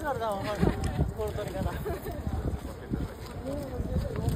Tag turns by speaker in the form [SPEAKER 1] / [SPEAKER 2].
[SPEAKER 1] かるな、お前。この取り方。